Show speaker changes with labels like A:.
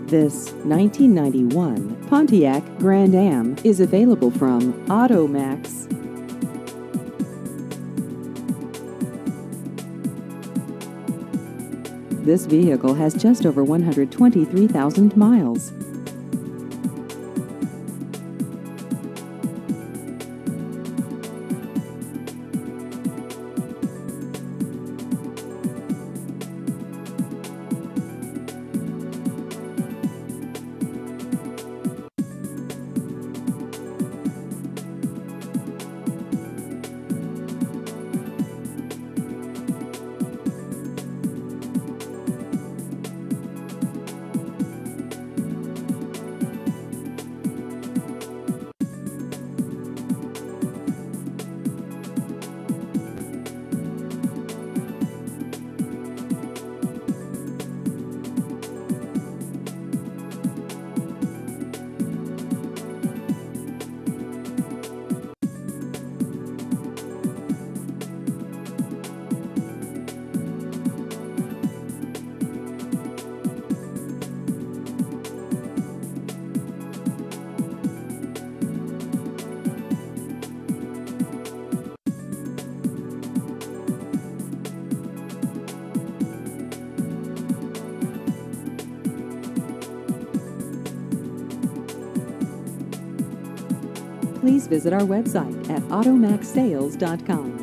A: This 1991 Pontiac Grand Am is available from Maxx. This vehicle has just over 123,000 miles. Please visit our website at automaxsales.com.